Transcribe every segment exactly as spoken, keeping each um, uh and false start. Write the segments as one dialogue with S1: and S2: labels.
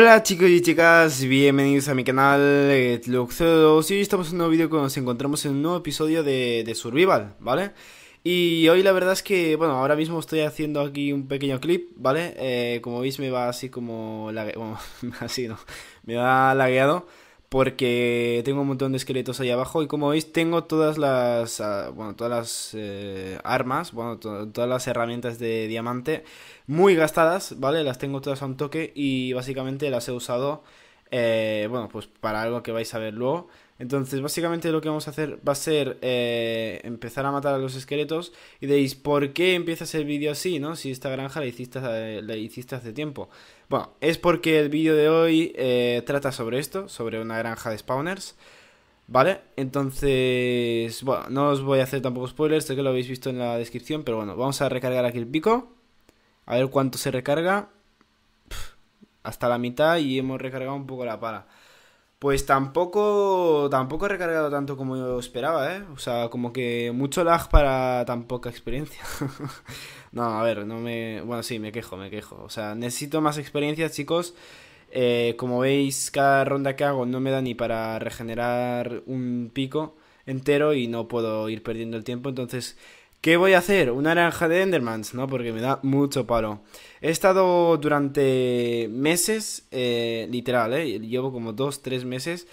S1: Hola chicos y chicas, bienvenidos a mi canal eh, Luxedos. Y hoy estamos en un nuevo vídeo que nos encontramos en un nuevo episodio de, de Survival, ¿vale? Y hoy la verdad es que, bueno, ahora mismo estoy haciendo aquí un pequeño clip, ¿vale? Eh, como veis me va así como, lague- bueno, así no, me va lagueado porque tengo un montón de esqueletos ahí abajo y como veis tengo todas las, ah, bueno, todas las eh, armas, bueno, to- todas las herramientas de diamante muy gastadas, ¿vale? Las tengo todas a un toque y básicamente las he usado, eh, bueno, pues para algo que vais a ver luego. Entonces, básicamente lo que vamos a hacer va a ser eh, empezar a matar a los esqueletos y diréis, ¿por qué empiezas el vídeo así, no? Si esta granja la hiciste, eh, la hiciste hace tiempo. Bueno, es porque el vídeo de hoy eh, trata sobre esto, sobre una granja de spawners, ¿vale? Entonces, bueno, no os voy a hacer tampoco spoilers, sé que lo habéis visto en la descripción, pero bueno, vamos a recargar aquí el pico. A ver cuánto se recarga. Hasta la mitad y hemos recargado un poco la pala. Pues tampoco, tampoco he recargado tanto como yo esperaba, ¿eh? O sea, como que mucho lag para tan poca experiencia. No, a ver, no me... Bueno, sí, me quejo, me quejo. O sea, necesito más experiencia, chicos. Eh, como veis, cada ronda que hago no me da ni para regenerar un pico entero y no puedo ir perdiendo el tiempo. Entonces, ¿qué voy a hacer? Una naranja de Endermans, ¿no? Porque me da mucho palo. He estado durante meses, eh, literal, ¿eh? Llevo como dos, tres meses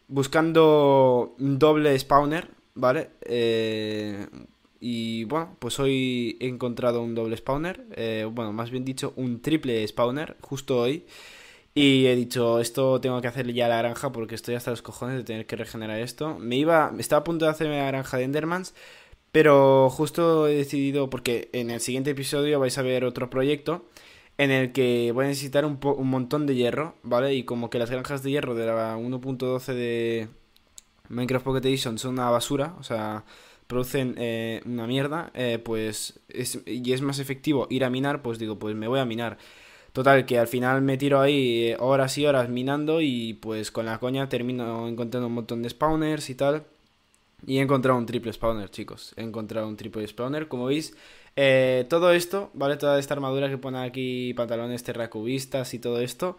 S1: buscando un doble spawner, ¿vale? Eh, y bueno, pues hoy he encontrado un doble spawner, eh, bueno, más bien dicho, un triple spawner, justo hoy. Y he dicho, esto tengo que hacerle ya a la granja porque estoy hasta los cojones de tener que regenerar esto. Me iba, estaba a punto de hacerme la granja de Endermans, pero justo he decidido, porque en el siguiente episodio vais a ver otro proyecto en el que voy a necesitar un, po- un montón de hierro, ¿vale? Y como que las granjas de hierro de la uno punto doce de Minecraft Pocket Edition son una basura, o sea, producen eh, una mierda, eh, pues es, y es más efectivo ir a minar, pues digo, pues me voy a minar. Total, que al final me tiro ahí eh, horas y horas minando y pues con la coña termino encontrando un montón de spawners y tal. Y he encontrado un triple spawner, chicos. He encontrado un triple spawner, como veis. Eh, todo esto, ¿vale? Toda esta armadura que pone aquí, pantalones terracubistas y todo esto.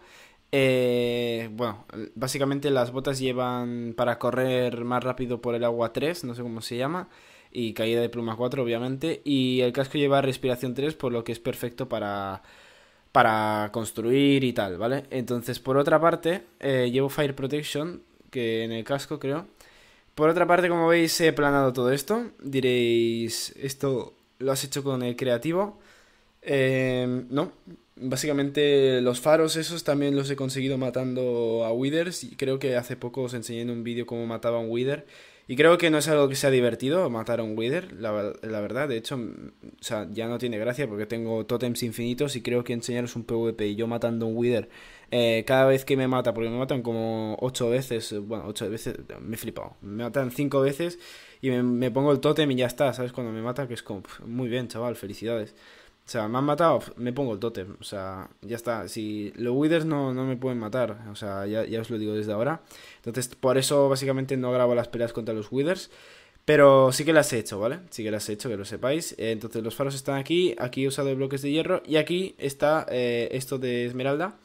S1: Eh, bueno, básicamente las botas llevan para correr más rápido por el agua tres, no sé cómo se llama. Y caída de pluma cuatro, obviamente. Y el casco lleva respiración tres, por lo que es perfecto para, para construir y tal, ¿vale? Entonces, por otra parte, eh, llevo Fire Protection, que en el casco creo. Por otra parte, como veis, he planado todo esto. Diréis, ¿esto lo has hecho con el creativo? Eh, no. Básicamente los faros esos también los he conseguido matando a Withers. Y creo que hace poco os enseñé en un vídeo cómo mataba a un Wither. Y creo que no es algo que sea divertido matar a un Wither, la, la verdad. De hecho, o sea, ya no tiene gracia porque tengo tótems infinitos y creo que enseñaros un PvP y yo matando a un Wither eh, cada vez que me mata, porque me matan como ocho veces, bueno, ocho veces, me he flipado. Me matan cinco veces y me, me pongo el tótem y ya está, ¿sabes? Cuando me mata, que es como, pf, muy bien, chaval, felicidades. O sea, me han matado, pf, me pongo el tótem, o sea, ya está. Si los Withers no, no me pueden matar, o sea, ya, ya os lo digo desde ahora. Entonces, por eso básicamente no grabo las peleas contra los Withers. Pero sí que las he hecho, ¿vale? Sí que las he hecho, que lo sepáis. Eh, Entonces los faros están aquí. Aquí he usado bloques de hierro. Y aquí está eh, esto de esmeralda.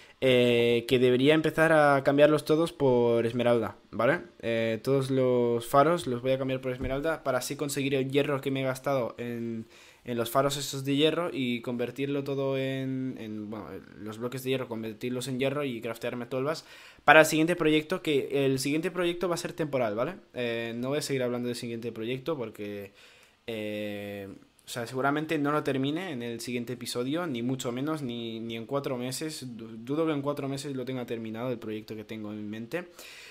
S1: Eh, que debería empezar a cambiarlos todos por esmeralda, ¿vale? Eh, todos los faros los voy a cambiar por esmeralda para así conseguir el hierro que me he gastado en, en los faros esos de hierro y convertirlo todo en, en, bueno, los bloques de hierro, convertirlos en hierro y craftearme tolvas para el siguiente proyecto, que el siguiente proyecto va a ser temporal, ¿vale? Eh, no voy a seguir hablando del siguiente proyecto porque... Eh, o sea, seguramente no lo termine en el siguiente episodio, ni mucho menos, ni, ni en cuatro meses. Dudo que en cuatro meses lo tenga terminado el proyecto que tengo en mente.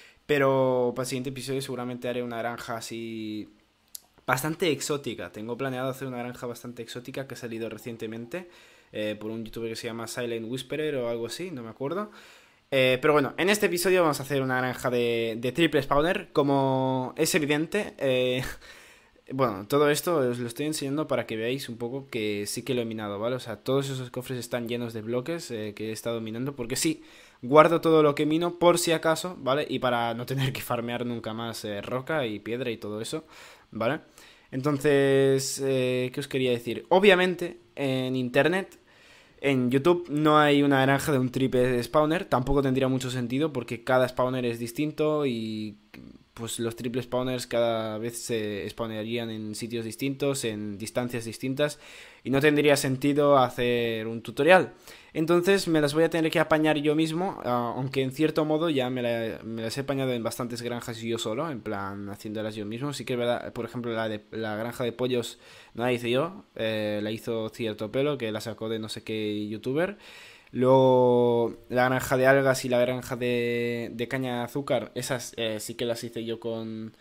S1: Pero para el siguiente episodio seguramente haré una granja así bastante exótica. Tengo planeado hacer una granja bastante exótica que ha salido recientemente eh, por un youtuber que se llama Silent Whisperer o algo así, no me acuerdo. Eh, pero bueno, en este episodio vamos a hacer una granja de, de triple spawner. Como es evidente, eh, bueno, todo esto os lo estoy enseñando para que veáis un poco que sí que lo he minado, ¿vale? O sea, todos esos cofres están llenos de bloques eh, que he estado minando, porque sí, guardo todo lo que mino por si acaso, ¿vale? Y para no tener que farmear nunca más eh, roca y piedra y todo eso, ¿vale? Entonces, eh, ¿qué os quería decir? Obviamente, en internet En YouTube no hay una granja de un triple spawner, tampoco tendría mucho sentido porque cada spawner es distinto y pues los triple spawners cada vez se spawnearían en sitios distintos, en distancias distintas y no tendría sentido hacer un tutorial. Entonces me las voy a tener que apañar yo mismo, uh, aunque en cierto modo ya me, la, me las he apañado en bastantes granjas yo solo, en plan haciéndolas yo mismo. Sí que es verdad, por ejemplo, la, de, la granja de pollos no la hice yo, eh, la hizo cierto pelo que la sacó de no sé qué youtuber. Luego la granja de algas y la granja de, de caña de azúcar, esas eh, sí que las hice yo con...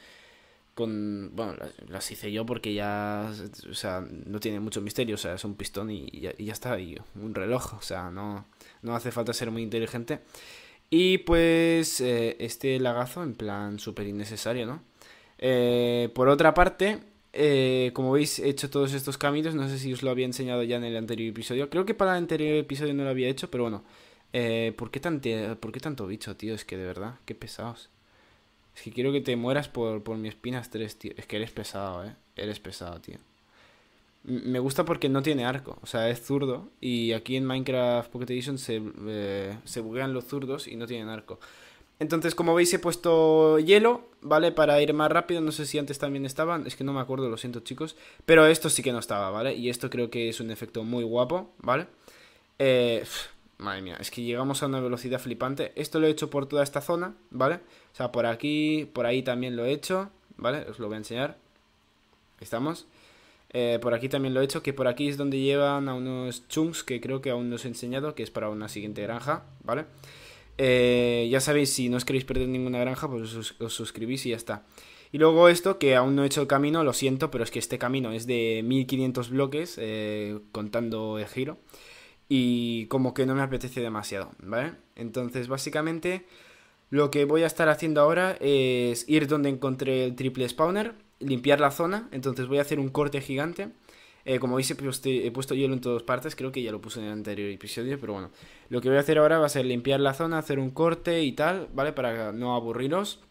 S1: con bueno, las, las hice yo porque ya, o sea, no tiene mucho misterio, o sea, es un pistón y, y, ya, y ya está, y un reloj, o sea, no, no hace falta ser muy inteligente. Y pues eh, este lagazo, en plan súper innecesario, ¿no? Eh, por otra parte, eh, como veis, he hecho todos estos caminos, no sé si os lo había enseñado ya en el anterior episodio, creo que para el anterior episodio no lo había hecho, pero bueno, eh, ¿por qué tante, ¿por qué tanto bicho, tío? Es que de verdad, qué pesados. Es que quiero que te mueras por, por mi espinas tres, tío. Es que eres pesado, eh. Eres pesado, tío. M- Me gusta porque no tiene arco. O sea, es zurdo. Y aquí en Minecraft Pocket Edition se, eh, se buguean los zurdos y no tienen arco. Entonces, como veis, he puesto hielo, ¿vale? Para ir más rápido. No sé si antes también estaban. Es que no me acuerdo, lo siento, chicos. Pero esto sí que no estaba, ¿vale? Y esto creo que es un efecto muy guapo, ¿vale? Eh, Madre mía, es que llegamos a una velocidad flipante. Esto lo he hecho por toda esta zona, ¿vale? O sea, por aquí, por ahí también lo he hecho, ¿vale? Os lo voy a enseñar. Estamos. Eh, por aquí también lo he hecho, que por aquí es donde llevan a unos chunks que creo que aún no os he enseñado, que es para una siguiente granja, ¿vale? Eh, ya sabéis, si no os queréis perder ninguna granja, pues os, os suscribís y ya está. Y luego esto, que aún no he hecho el camino, lo siento, pero es que este camino es de mil quinientos bloques, eh, contando el giro. Y como que no me apetece demasiado, ¿vale? Entonces, básicamente, lo que voy a estar haciendo ahora es ir donde encontré el triple spawner, limpiar la zona, entonces voy a hacer un corte gigante. Eh, como veis, he puesto, he puesto hielo en todas partes, creo que ya lo puse en el anterior episodio, pero bueno. Lo que voy a hacer ahora va a ser limpiar la zona, hacer un corte y tal, ¿vale? Para no aburriros.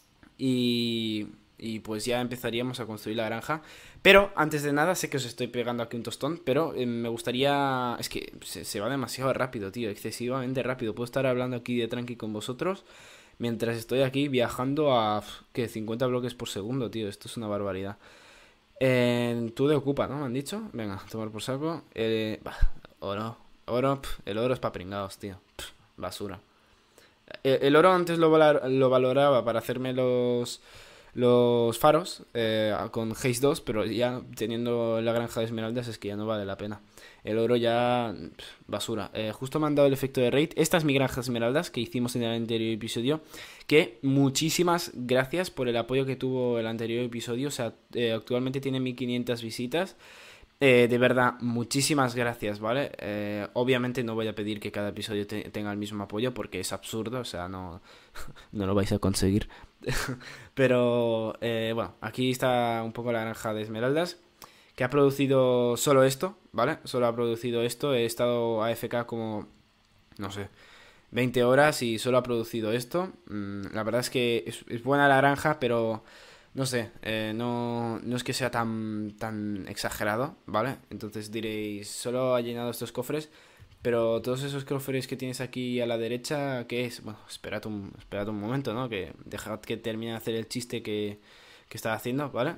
S1: Y, y pues ya empezaríamos a construir la granja. Pero antes de nada, sé que os estoy pegando aquí un tostón, pero eh, me gustaría... Es que se, se va demasiado rápido, tío, excesivamente rápido. Puedo estar hablando aquí de tranqui con vosotros mientras estoy aquí viajando a... ¿Qué? cincuenta bloques por segundo, tío. Esto es una barbaridad. Eh, tú de ocupa, ¿no? ¿Me han dicho? Venga, tomar por saco. Eh, bah, oro. Oro, pf, el oro es pa' pringados, tío. Pf, basura. El, el oro antes lo, valar- lo valoraba para hacerme los los faros eh, con Haze dos, pero ya teniendo la granja de esmeraldas es que ya no vale la pena. El oro ya... pff, basura. Eh, justo me han dado el efecto de raid. Esta es mi granja de esmeraldas que hicimos en el anterior episodio. Que muchísimas gracias por el apoyo que tuvo el anterior episodio. O sea, eh, actualmente tiene mil quinientas visitas. Eh, de verdad, muchísimas gracias, ¿vale? Eh, obviamente no voy a pedir que cada episodio te- tenga el mismo apoyo porque es absurdo, o sea, no, no lo vais a conseguir. Pero, eh, bueno, aquí está un poco la granja de esmeraldas, que ha producido solo esto, ¿vale? Solo ha producido esto, he estado A F K como, no sé, veinte horas y solo ha producido esto. Mm, la verdad es que es, es buena la granja, pero no sé, eh, no, no es que sea tan, tan exagerado, ¿vale? Entonces diréis, solo ha llenado estos cofres, pero todos esos cofres que tienes aquí a la derecha, ¿qué es? Bueno, esperad un, esperad un momento, ¿no? Que dejad que termine de hacer el chiste que, que estaba haciendo, ¿vale?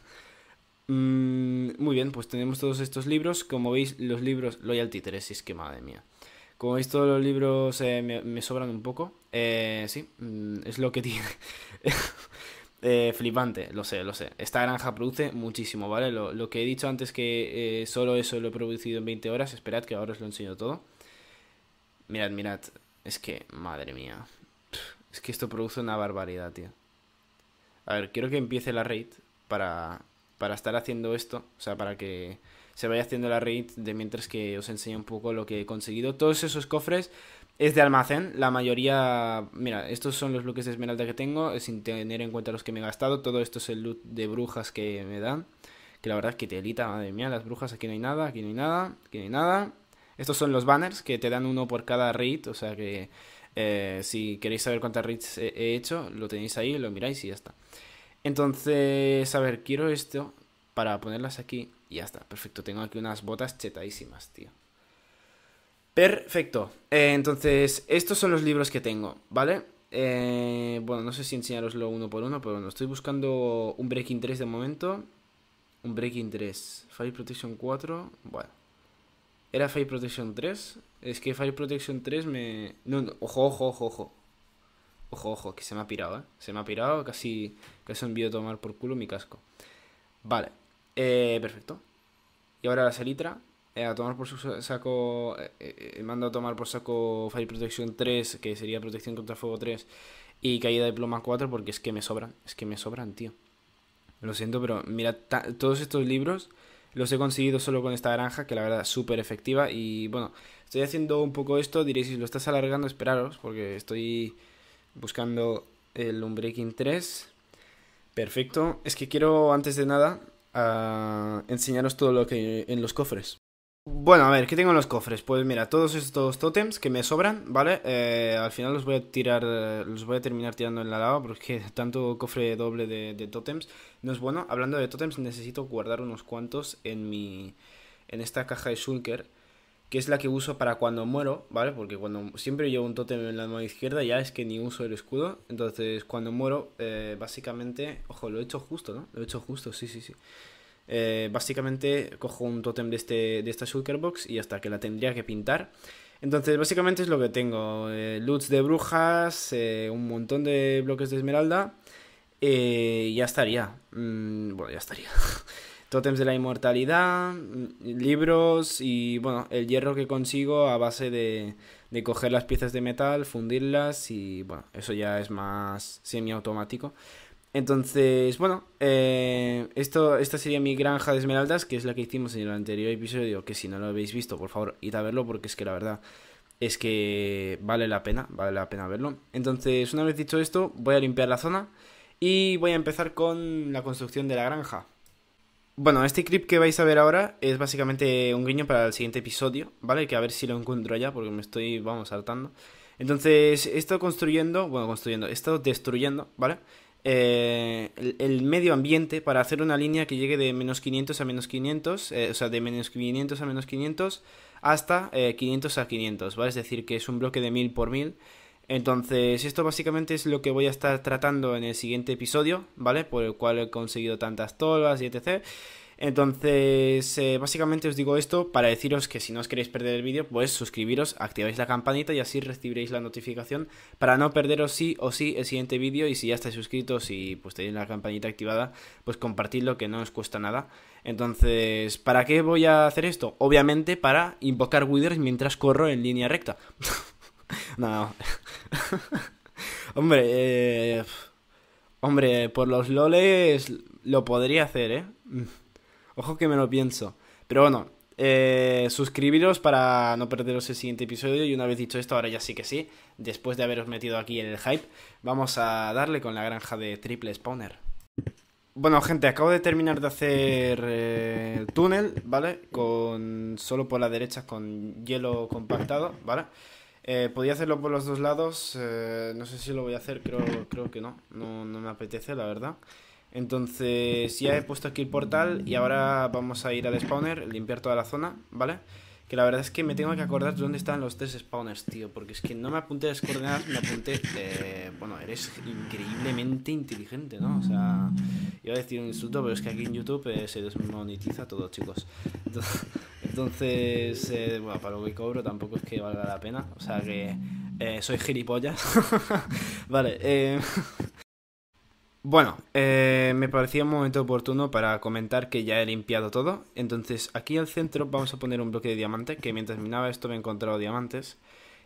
S1: Mm, muy bien, pues tenemos todos estos libros. Como veis, los libros... Loyalty tres, si es que madre mía. Como veis, todos los libros eh, me, me sobran un poco. Eh, sí, mm, es lo que tiene. Eh, flipante, lo sé, lo sé. Esta granja produce muchísimo, ¿vale? Lo, lo que he dicho antes que eh, solo eso lo he producido en veinte horas. Esperad que ahora os lo enseño todo. Mirad, mirad. Es que, madre mía. Es que esto produce una barbaridad, tío. A ver, quiero que empiece la raid para, para estar haciendo esto. O sea, para que se vaya haciendo la raid de mientras que os enseño un poco lo que he conseguido. Todos esos cofres es de almacén. La mayoría... Mira, estos son los bloques de esmeralda que tengo, sin tener en cuenta los que me he gastado. Todo esto es el loot de brujas que me dan. Que la verdad es que telita, madre mía, las brujas. Aquí no hay nada, aquí no hay nada, aquí no hay nada. Estos son los banners que te dan uno por cada raid. O sea que... eh, si queréis saber cuántas raids he he hecho, lo tenéis ahí, lo miráis y ya está. Entonces, a ver, quiero esto para ponerlas aquí y ya está, perfecto. Tengo aquí unas botas chetadísimas, tío. Perfecto. Eh, entonces, estos son los libros que tengo, ¿vale? Eh, bueno, no sé si enseñaroslo uno por uno, pero bueno, estoy buscando un Breaking tres de momento. Un Breaking tres. Fire Protection cuatro. Bueno. ¿Era Fire Protection tres? Es que Fire Protection tres me... No, no, ojo, ojo, ojo, ojo. Ojo, ojo, que se me ha pirado, ¿eh? Se me ha pirado, casi, casi envío a tomar por culo mi casco. Vale. Eh, perfecto. Y ahora la Selitra. Eh, a tomar por su saco. Eh, eh, mando a tomar por saco Fire Protection tres, que sería protección contra fuego tres. Y caída de pluma cuatro, porque es que me sobran. Es que me sobran, tío. Lo siento, pero mira, todos estos libros los he conseguido solo con esta granja, que la verdad es súper efectiva. Y bueno, estoy haciendo un poco esto. Diréis, si lo estás alargando, esperaros, porque estoy buscando el Unbreaking tres. Perfecto. Es que quiero, antes de nada, uh, enseñaros todo lo que hay en los cofres. Bueno, a ver, ¿qué tengo en los cofres? Pues mira, todos estos tótems que me sobran, ¿vale? Eh, al final los voy a tirar, eh, los voy a terminar tirando en la lava, porque tanto cofre doble de, de tótems no es bueno. Hablando de tótems, necesito guardar unos cuantos en mi, en esta caja de Shulker, que es la que uso para cuando muero, ¿vale? Porque cuando siempre llevo un tótem en la mano izquierda, ya es que ni uso el escudo. Entonces, cuando muero, eh, básicamente... Ojo, lo he hecho justo, ¿no? Lo he hecho justo, sí, sí, sí. Eh, básicamente cojo un tótem de, este, de esta Shulker Box y hasta que la tendría que pintar. Entonces, básicamente es lo que tengo. Eh, loots de brujas, eh, un montón de bloques de esmeralda. Eh, y ya estaría. Mm, bueno, ya estaría. Tótems de la inmortalidad, libros y, bueno, el hierro que consigo a base de, de coger las piezas de metal, fundirlas y, bueno, eso ya es más semiautomático. Entonces, bueno, eh, esto, esta sería mi granja de esmeraldas, que es la que hicimos en el anterior episodio, que si no lo habéis visto, por favor, id a verlo, porque es que la verdad es que vale la pena, vale la pena verlo. Entonces, una vez dicho esto, voy a limpiar la zona y voy a empezar con la construcción de la granja. Bueno, este clip que vais a ver ahora es básicamente un guiño para el siguiente episodio, ¿vale? Que a ver si lo encuentro ya, porque me estoy, vamos, saltando. Entonces, he estado construyendo, bueno, construyendo, he estado destruyendo, ¿vale? Eh, el, el medio ambiente para hacer una línea que llegue de menos quinientos a menos quinientos, eh, o sea, de menos quinientos a menos quinientos hasta eh, quinientos a quinientos, ¿vale? Es decir, que es un bloque de mil por mil. Entonces, esto básicamente es lo que voy a estar tratando en el siguiente episodio, ¿vale? Por el cual he conseguido tantas tolas y etcétera. Entonces, eh, básicamente os digo esto para deciros que si no os queréis perder el vídeo, pues suscribiros, activáis la campanita y así recibiréis la notificación para no perderos sí o sí el siguiente vídeo. Y si ya estáis suscritos y pues tenéis la campanita activada, pues compartidlo, que no os cuesta nada. Entonces, ¿para qué voy a hacer esto? Obviamente para invocar withers mientras corro en línea recta. No, no. Hombre, eh, hombre, por los loles lo podría hacer, ¿eh? Ojo que me lo pienso. Pero bueno, eh, suscribiros para no perderos el siguiente episodio. Y una vez dicho esto, ahora ya sí que sí, después de haberos metido aquí en el hype, vamos a darle con la granja de triple spawner. Bueno, gente, acabo de terminar de hacer eh, el túnel, ¿vale? Con solo por la derecha con hielo compactado, ¿vale? Eh, podía hacerlo por los dos lados, eh, no sé si lo voy a hacer, creo, creo que no. no, no me apetece, la verdad. Entonces ya he puesto aquí el portal y ahora vamos a ir al spawner, limpiar toda la zona, ¿vale? Que la verdad es que me tengo que acordar de dónde están los tres spawners, tío, porque es que no me apunté las coordenadas, me apunté... Eh, bueno, eres increíblemente inteligente, ¿no? O sea, iba a decir un insulto, pero es que aquí en YouTube eh, se desmonetiza todo, chicos. Entonces, eh, bueno, para lo que cobro tampoco es que valga la pena, o sea que eh, soy gilipollas. Vale, eh... Bueno, eh, me parecía un momento oportuno para comentar que ya he limpiado todo. Entonces aquí al centro vamos a poner un bloque de diamante, que mientras minaba esto me he encontrado diamantes.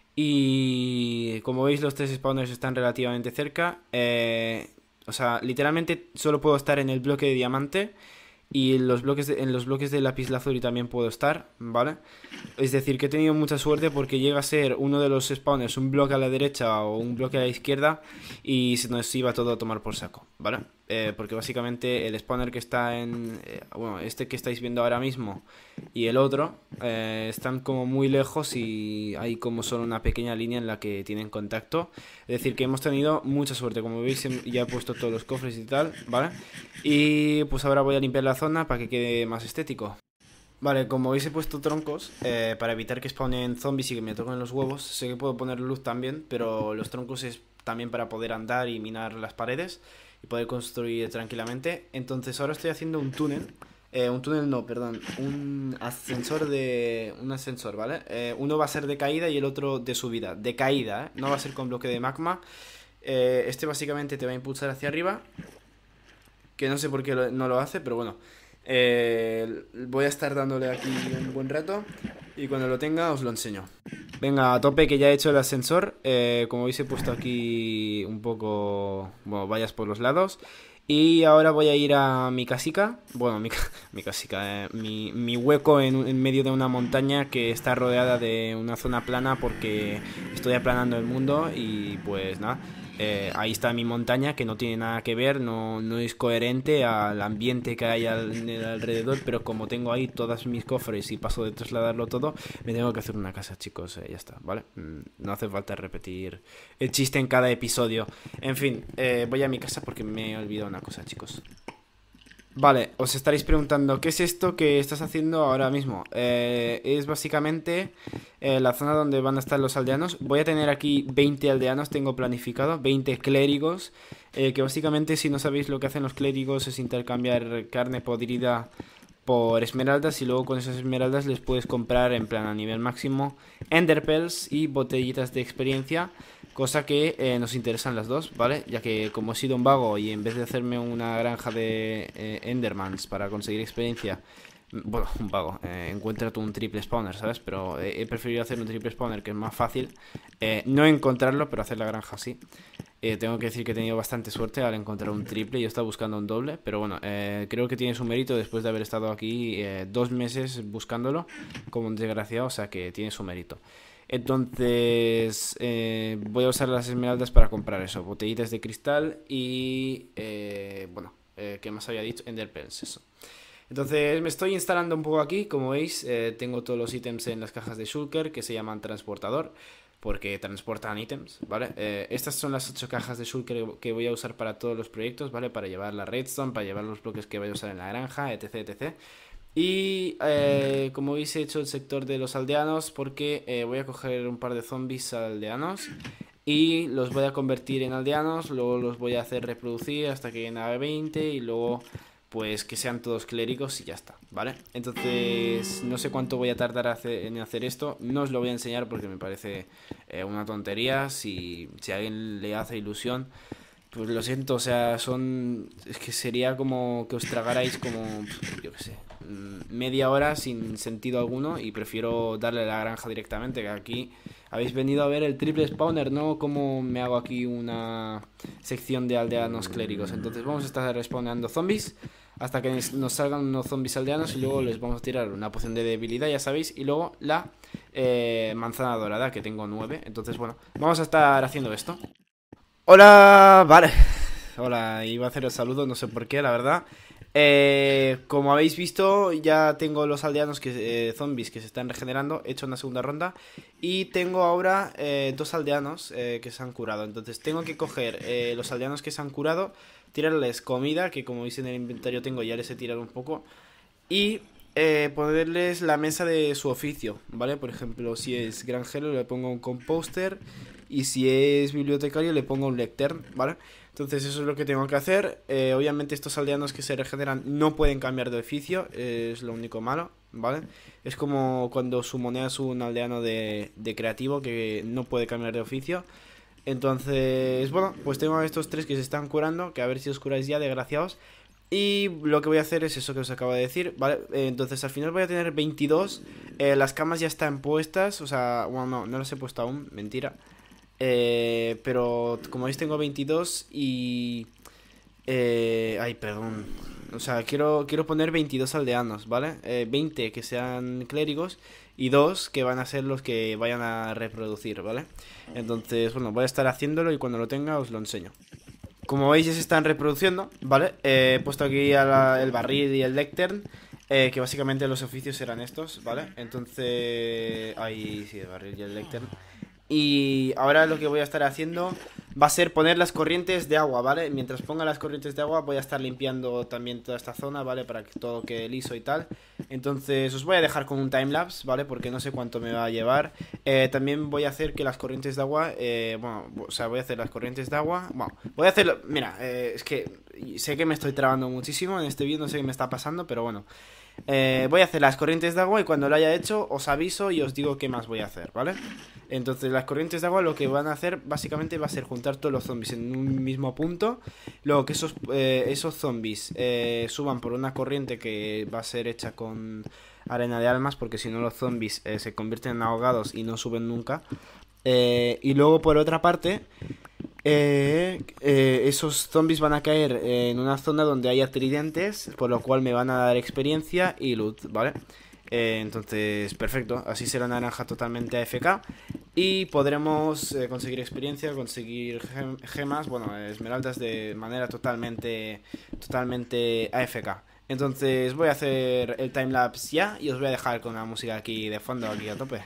S1: Y como veis los tres spawners están relativamente cerca. eh, O sea, literalmente solo puedo estar en el bloque de diamante. Y en los bloques de, en los bloques de lapislázuli también puedo estar, ¿vale? Es decir, que he tenido mucha suerte porque llega a ser uno de los spawners un bloque a la derecha o un bloque a la izquierda y se nos iba todo a tomar por saco, ¿vale? Eh, porque básicamente el spawner que está en... Eh, bueno, este que estáis viendo ahora mismo y el otro eh, están como muy lejos y hay como solo una pequeña línea en la que tienen contacto. Es decir, que hemos tenido mucha suerte. Como veis, ya he puesto todos los cofres y tal, ¿vale? Y pues ahora voy a limpiar la zona para que quede más estético. Vale, como veis he puesto troncos eh, para evitar que spawnen zombies y que me toquen los huevos. Sé que puedo poner luz también, pero los troncos es también para poder andar y minar las paredes y poder construir tranquilamente. Entonces ahora estoy haciendo un túnel. Eh, un túnel no, perdón. Un ascensor de... Un ascensor, ¿vale? Eh, uno va a ser de caída y el otro de subida. De caída, ¿eh? No va a ser con bloque de magma. Eh, este básicamente te va a impulsar hacia arriba. Que no sé por qué lo- no lo hace, pero bueno. Eh, voy a estar dándole aquí un buen rato y cuando lo tenga os lo enseño. Venga, a tope que ya he hecho el ascensor. Eh, como veis he puesto aquí un poco, bueno, vallas por los lados. Y ahora voy a ir a mi casica. Bueno, mi, ca- mi casica, eh, mi, mi hueco en, un- en medio de una montaña que está rodeada de una zona plana porque estoy aplanando el mundo y pues nada. Eh, ahí está mi montaña que no tiene nada que ver, no, no es coherente al ambiente que hay al, en el alrededor, pero como tengo ahí todos mis cofres y paso de trasladarlo todo, me tengo que hacer una casa, chicos, eh, ya está, ¿vale? Mm, No hace falta repetir el chiste en cada episodio. En fin, eh, voy a mi casa porque me he olvidado una cosa, chicos. Vale, os estaréis preguntando, ¿qué es esto que estás haciendo ahora mismo? Eh, es básicamente eh, la zona donde van a estar los aldeanos. Voy a tener aquí veinte aldeanos, tengo planificado, veinte clérigos, eh, que básicamente si no sabéis lo que hacen los clérigos es intercambiar carne podrida por esmeraldas y luego con esas esmeraldas les puedes comprar en plan a nivel máximo enderpearls y botellitas de experiencia, cosa que eh, nos interesan las dos, ¿vale? Ya que como he sido un vago y en vez de hacerme una granja de eh, endermans para conseguir experiencia, bueno, un vago, eh, encuentra tú un triple spawner, ¿sabes? Pero eh, he preferido hacer un triple spawner que es más fácil, eh, no encontrarlo, pero hacer la granja sí. Eh, tengo que decir que he tenido bastante suerte al encontrar un triple. Yo estaba buscando un doble, pero bueno, eh, creo que tiene su mérito después de haber estado aquí eh, dos meses buscándolo como un desgraciado, o sea que tiene su mérito. Entonces eh, voy a usar las esmeraldas para comprar eso, botellitas de cristal y eh, bueno, eh, ¿qué más había dicho? Enderpearls, eso. Entonces me estoy instalando un poco aquí, como veis, eh, tengo todos los ítems en las cajas de Shulker que se llaman transportador, porque transportan ítems, ¿vale? Eh, estas son las ocho cajas de Shulker que voy a usar para todos los proyectos, ¿vale? Para llevar la redstone, para llevar los bloques que voy a usar en la granja, etc, etcétera. Y eh, como veis he hecho el sector de los aldeanos porque eh, voy a coger un par de zombies aldeanos y los voy a convertir en aldeanos, luego los voy a hacer reproducir hasta que lleguen a veinte y luego pues que sean todos clérigos y ya está, ¿vale? Entonces no sé cuánto voy a tardar hace- en hacer esto, no os lo voy a enseñar porque me parece eh, una tontería, si, si a alguien le hace ilusión, pues lo siento, o sea, son... Es que sería como que os tragarais como, yo qué sé, mm, media hora sin sentido alguno y prefiero darle a la granja directamente, que aquí habéis venido a ver el triple spawner, ¿no? Como me hago aquí una sección de aldeanos clérigos. Entonces vamos a estar respawnando zombies hasta que nos salgan unos zombies aldeanos y luego les vamos a tirar una poción de debilidad, ya sabéis, y luego la eh, manzana dorada, que tengo nueve. Entonces, bueno, vamos a estar haciendo esto. Hola, vale. Hola, iba a hacer el saludo, no sé por qué, la verdad. Eh, como habéis visto, ya tengo los aldeanos que, eh, zombies que se están regenerando. He hecho una segunda ronda. Y tengo ahora eh, dos aldeanos eh, que se han curado. Entonces tengo que coger eh, los aldeanos que se han curado, tirarles comida, que como veis en el inventario tengo, ya les he tirado un poco. Y eh, ponerles la mesa de su oficio, ¿vale? Por ejemplo, si es granjero le pongo un composter y si es bibliotecario le pongo un lectern, ¿vale? Entonces eso es lo que tengo que hacer. Eh, obviamente estos aldeanos que se regeneran no pueden cambiar de oficio, eh, es lo único malo, ¿vale? Es como cuando sumoneas un aldeano de, de creativo que no puede cambiar de oficio. Entonces, bueno, pues tengo a estos tres que se están curando, que a ver si os curáis ya, desgraciados. Y lo que voy a hacer es eso que os acabo de decir, ¿vale? Eh, entonces al final voy a tener veintidós. Eh, las camas ya están puestas, o sea, bueno, no, no las he puesto aún, mentira. Eh, pero como veis tengo veintidós y... Eh, ay, perdón. O sea, quiero, quiero poner veintidós aldeanos, ¿vale? Eh, veinte que sean clérigos y dos que van a ser los que vayan a reproducir, ¿vale? Entonces, bueno, voy a estar haciéndolo y cuando lo tenga os lo enseño. Como veis ya se están reproduciendo, ¿vale? Eh, he puesto aquí a la- el barril y el lectern, eh, que básicamente los oficios eran estos, ¿vale? Entonces... Ahí sí, el barril y el lectern. Y ahora lo que voy a estar haciendo va a ser poner las corrientes de agua, ¿vale? Mientras ponga las corrientes de agua voy a estar limpiando también toda esta zona, ¿vale? Para que todo quede liso y tal. Entonces os voy a dejar con un timelapse, ¿vale? Porque no sé cuánto me va a llevar. Eh, también voy a hacer que las corrientes de agua, eh, bueno, o sea, voy a hacer las corrientes de agua. Bueno, voy a hacerlo, mira, eh, es que sé que me estoy trabando muchísimo en este vídeo, no sé qué me está pasando, pero bueno. Eh, voy a hacer las corrientes de agua y cuando lo haya hecho os aviso y os digo qué más voy a hacer, ¿vale? Entonces las corrientes de agua lo que van a hacer básicamente va a ser juntar todos los zombies en un mismo punto. Luego que esos, eh, esos zombies eh, suban por una corriente que va a ser hecha con arena de almas, porque si no los zombies eh, se convierten en ahogados y no suben nunca. Eh, y luego por otra parte... Eh, eh, esos zombies van a caer en una zona donde haya tridentes, por lo cual me van a dar experiencia y loot, ¿vale? Eh, entonces, perfecto, así será naranja totalmente A F K y podremos eh, conseguir experiencia, conseguir gem gemas, bueno, esmeraldas de manera totalmente, totalmente A F K. Entonces voy a hacer el timelapse ya y os voy a dejar con la música aquí de fondo, aquí a tope.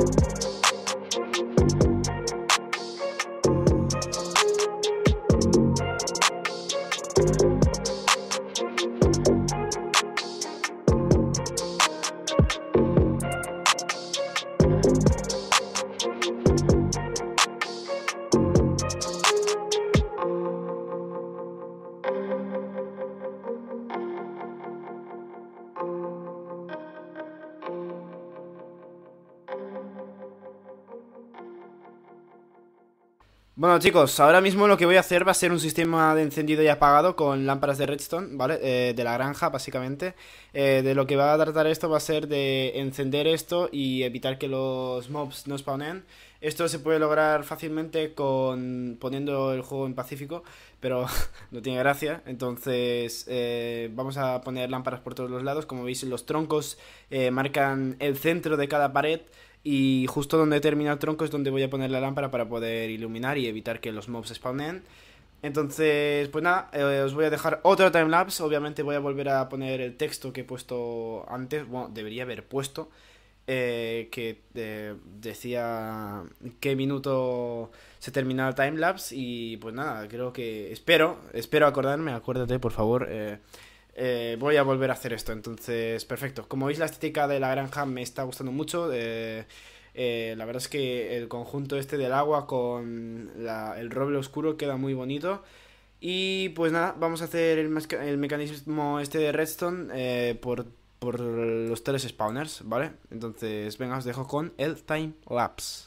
S1: Bueno chicos, ahora mismo lo que voy a hacer va a ser un sistema de encendido y apagado con lámparas de redstone, ¿vale? Eh, de la granja, básicamente. Eh, de lo que va a tratar esto va a ser de encender esto y evitar que los mobs no spawnen. Esto se puede lograr fácilmente con poniendo el juego en pacífico, pero no tiene gracia. Entonces eh, vamos a poner lámparas por todos los lados. Como veis, los troncos eh, marcan el centro de cada pared. Y justo donde termina el tronco es donde voy a poner la lámpara para poder iluminar y evitar que los mobs spawnen. Entonces, pues nada, eh, os voy a dejar otro timelapse. Obviamente voy a volver a poner el texto que he puesto antes. Bueno, debería haber puesto eh, que eh, decía qué minuto se terminaba el timelapse. Y pues nada, creo que... Espero, espero acordarme, acuérdate por favor. Eh, Eh, voy a volver a hacer esto, entonces perfecto. Como veis, la estética de la granja me está gustando mucho. eh, eh, La verdad es que el conjunto este del agua con la- el roble oscuro queda muy bonito. Y pues nada, vamos a hacer el, masca- el mecanismo este de redstone eh, por, por los tres spawners, ¿vale? Entonces venga, os dejo con el time lapse.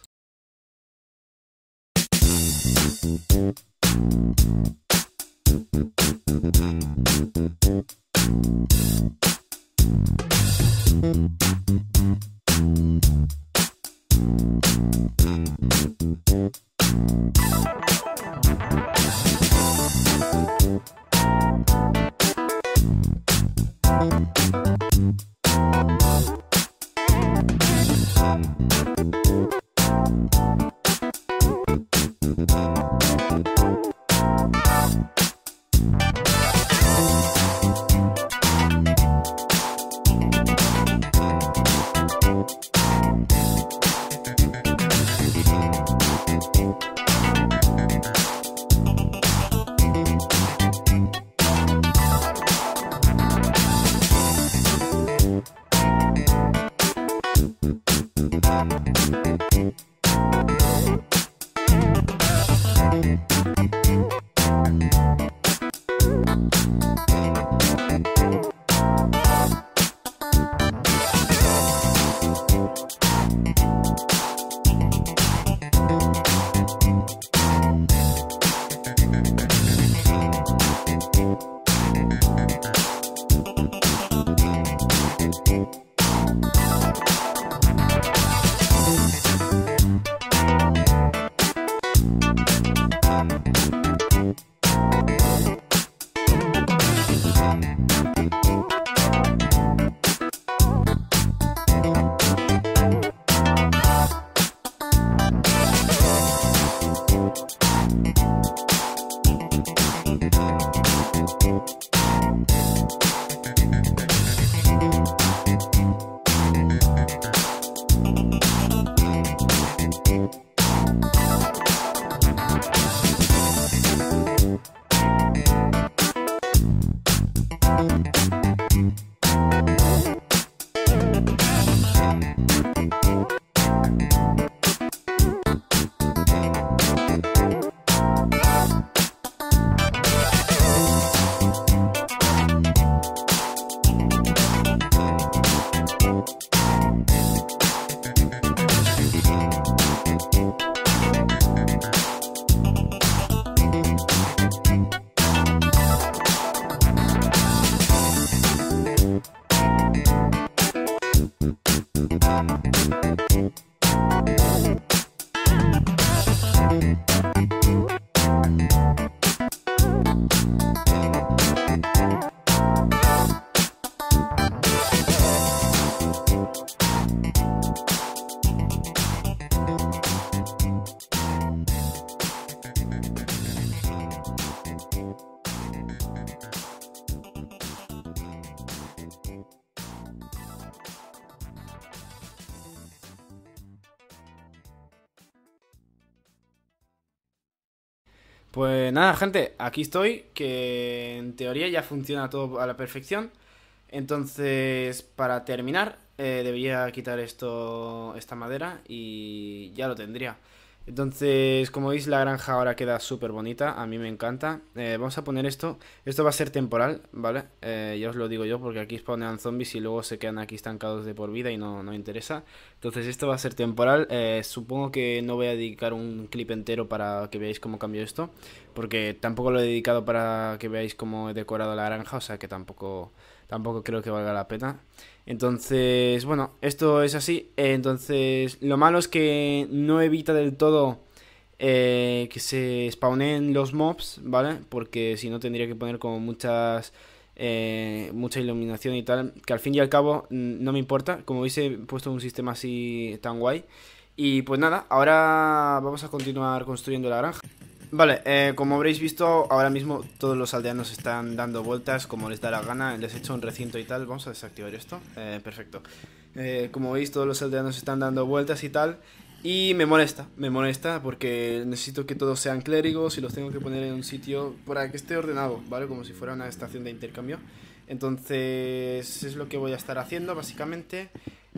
S1: Pues nada, gente, aquí estoy, que en teoría ya funciona todo a la perfección. Entonces, para terminar, eh, debería quitar esto, esta madera y ya lo tendría. Entonces, como veis, la granja ahora queda súper bonita, a mí me encanta. Eh, vamos a poner esto, esto va a ser temporal, ¿vale? Eh, ya os lo digo yo porque aquí spawnean zombies y luego se quedan aquí estancados de por vida y no, no interesa. Entonces esto va a ser temporal, eh, supongo que no voy a dedicar un clip entero para que veáis cómo cambio esto, porque tampoco lo he dedicado para que veáis cómo he decorado la granja, o sea que tampoco, tampoco creo que valga la pena. Entonces, bueno, esto es así. Eh, Entonces, lo malo es que no evita del todo eh, que se spawneen los mobs, ¿vale? Porque si no tendría que poner como muchas... eh, mucha iluminación y tal, que al fin y al cabo mm, no me importa. Como veis, he puesto un sistema así tan guay. Y pues nada, ahora vamos a continuar construyendo la granja. Vale, eh, como habréis visto, ahora mismo todos los aldeanos están dando vueltas como les da la gana. Les he hecho un recinto y tal. Vamos a desactivar esto. Eh, perfecto. Eh, como veis, todos los aldeanos están dando vueltas y tal. Y me molesta, me molesta porque necesito que todos sean clérigos y los tengo que poner en un sitio para que esté ordenado, ¿vale? Como si fuera una estación de intercambio. Entonces es lo que voy a estar haciendo básicamente.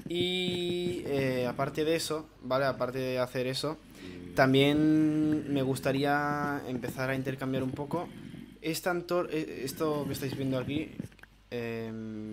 S1: Y eh, aparte de eso, ¿vale? Aparte de hacer eso, también me gustaría empezar a intercambiar un poco. Esta antor eh, esto que estáis viendo aquí eh,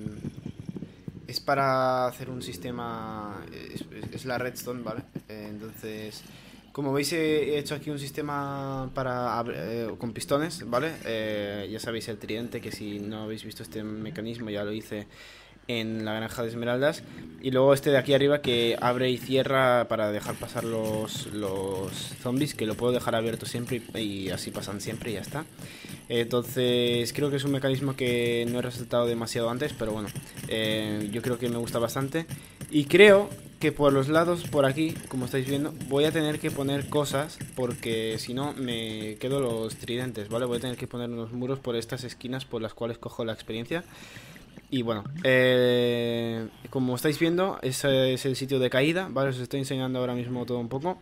S1: es para hacer un sistema, es, es la redstone, ¿vale? Eh, entonces, como veis, he hecho aquí un sistema para eh, con pistones, ¿vale? Eh, ya sabéis el tridente, que si no habéis visto este mecanismo ya lo hice en la granja de esmeraldas. Y luego este de aquí arriba que abre y cierra para dejar pasar los, los zombies, que lo puedo dejar abierto siempre y, y así pasan siempre y ya está. Entonces creo que es un mecanismo que no he resaltado demasiado antes, pero bueno, eh, yo creo que me gusta bastante. Y creo que por los lados, por aquí, como estáis viendo, voy a tener que poner cosas, porque si no me quedo los tridentes, ¿vale? Voy a tener que poner unos muros por estas esquinas por las cuales cojo la experiencia. Y bueno, eh, como estáis viendo, ese es el sitio de caída, ¿vale? Os estoy enseñando ahora mismo todo un poco.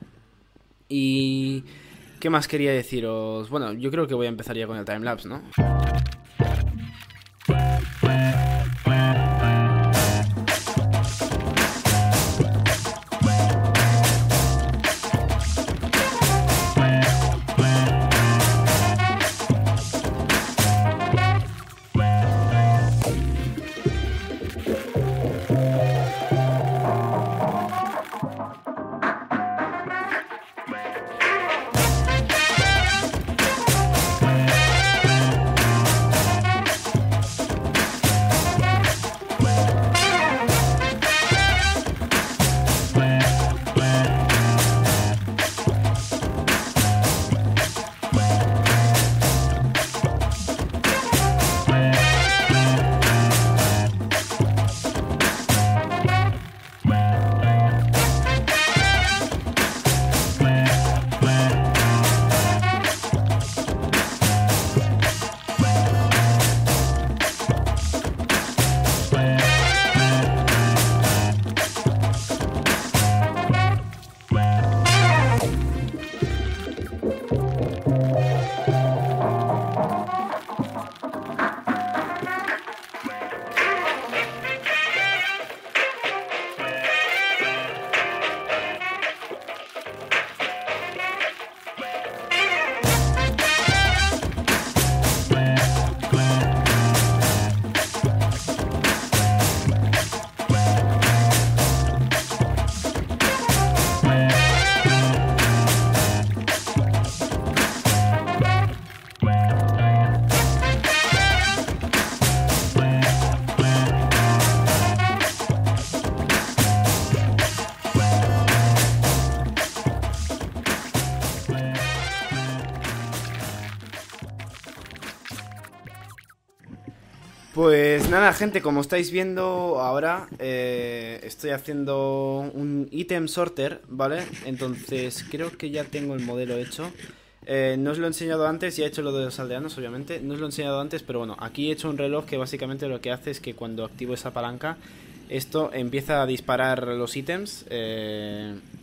S1: Y... ¿qué más quería deciros? Bueno, yo creo que voy a empezar ya con el timelapse, ¿no? Pues nada, gente, como estáis viendo ahora, eh, estoy haciendo un item sorter, ¿vale? Entonces creo que ya tengo el modelo hecho. Eh, no os lo he enseñado antes, ya he hecho lo de los aldeanos, obviamente. No os lo he enseñado antes, pero bueno, aquí he hecho un reloj que básicamente lo que hace es que cuando activo esa palanca, esto empieza a disparar los ítems. Eh,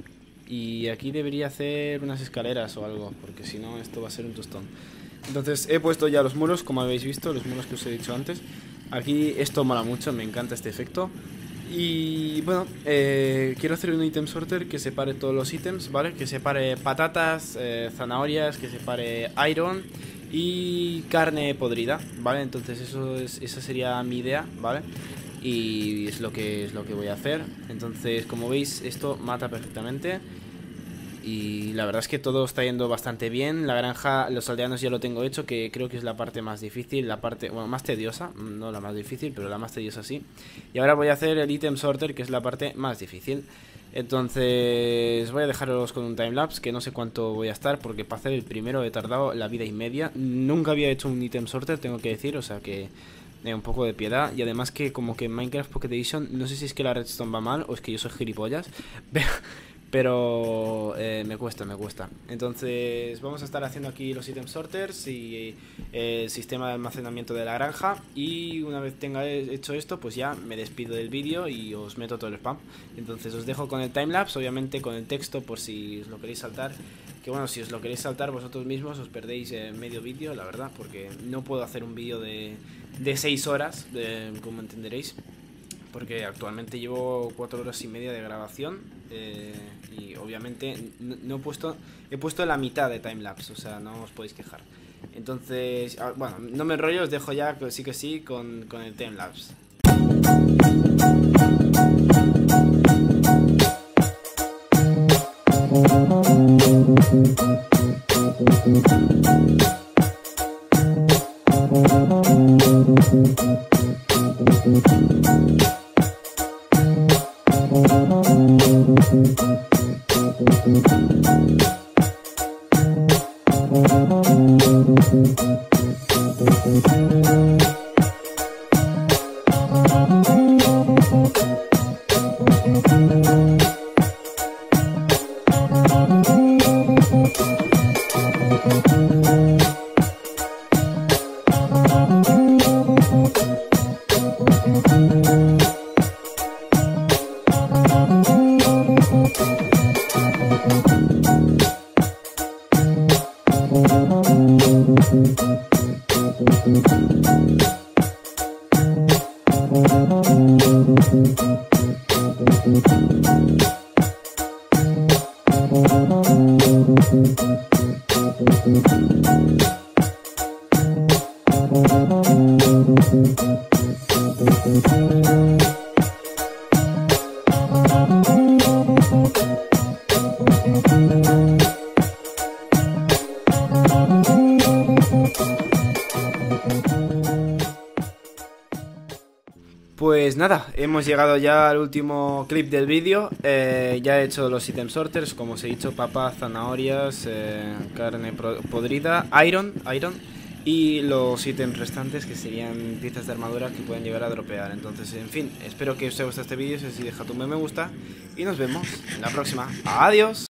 S1: Y aquí debería hacer unas escaleras o algo, porque si no esto va a ser un tostón. Entonces he puesto ya los muros, como habéis visto, los muros que os he dicho antes. Aquí esto mola mucho, me encanta este efecto. Y bueno, eh, quiero hacer un item sorter que separe todos los ítems, ¿vale? Que separe patatas, eh, zanahorias, que separe iron y carne podrida, ¿vale? Entonces eso es, esa sería mi idea, ¿vale? Y es lo que es lo que voy a hacer. Entonces, como veis, esto mata perfectamente. Y la verdad es que todo está yendo bastante bien. La granja, los aldeanos ya lo tengo hecho, que creo que es la parte más difícil, la parte, bueno, más tediosa, no la más difícil, pero la más tediosa sí. Y ahora voy a hacer el item sorter, que es la parte más difícil. Entonces voy a dejaros con un timelapse, que no sé cuánto voy a estar, porque para hacer el primero he tardado la vida y media. Nunca había hecho un item sorter, tengo que decir, o sea que eh, un poco de piedad. Y además que como que en Minecraft Pocket Edition, no sé si es que la redstone va mal o es que yo soy gilipollas, pero... Pero eh, me cuesta, me cuesta. Entonces vamos a estar haciendo aquí los item sorters y eh, el sistema de almacenamiento de la granja. Y una vez tenga hecho esto, pues ya me despido del vídeo y os meto todo el spam. Entonces os dejo con el timelapse, obviamente con el texto por si os lo queréis saltar. Que bueno, si os lo queréis saltar vosotros mismos os perdéis eh, medio vídeo, la verdad. Porque no puedo hacer un vídeo de, de seis horas, eh, como entenderéis. Porque actualmente llevo cuatro horas y media de grabación eh, y obviamente no, no he puesto he puesto la mitad de timelapse, o sea, no os podéis quejar. Entonces, bueno, no me enrollo, os dejo ya, sí que sí, con, con el timelapse. Pues nada, hemos llegado ya al último clip del vídeo. eh, Ya he hecho los item sorters, como os he dicho, papas, zanahorias, eh, carne podrida, iron, iron y los ítems restantes, que serían piezas de armadura que pueden llegar a dropear. Entonces, en fin, espero que os haya gustado este vídeo. Si así, deja tu me gusta y nos vemos en la próxima. Adiós.